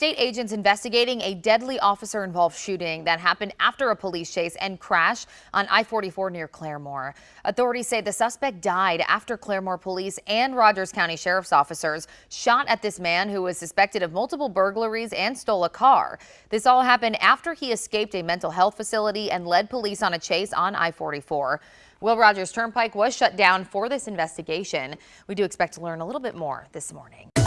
state agents investigating a deadly officer-involved shooting that happened after a police chase and crash on I-44 near Claremore. Authorities say the suspect died after Claremore police and Rogers County Sheriff's officers shot at this man who was suspected of multiple burglaries and stole a car. This all happened after he escaped a mental health facility and led police on a chase on I-44. Will Rogers Turnpike was shut down for this investigation. We do expect to learn a little bit more this morning.